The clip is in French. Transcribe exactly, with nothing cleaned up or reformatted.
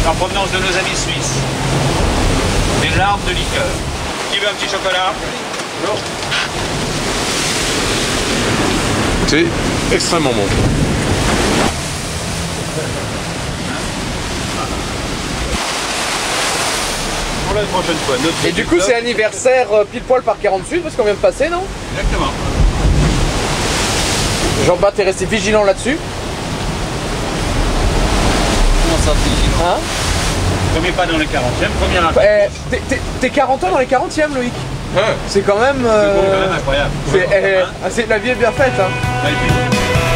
en provenance de nos amis suisses. Des larmes de liqueur. Qui veut un petit chocolat? Non. C'est extrêmement bon. Pour la prochaine fois. Notre Et du coup, c'est anniversaire euh, pile poil par quarante-huit parce qu'on vient de passer, non? Exactement. Jean-Baptiste, t'es resté vigilant là-dessus. Comment ça, vigilant? Hein? Premier pas dans les quarantième, premier impact. Eh, t'es- t'es- T'es quarante ans dans les quarantièmes, Loïc. Ouais. C'est quand même... C'est euh, quand même incroyable. c'est- eh, ah, c'est- la vie est bien faite, hein. Magnifique.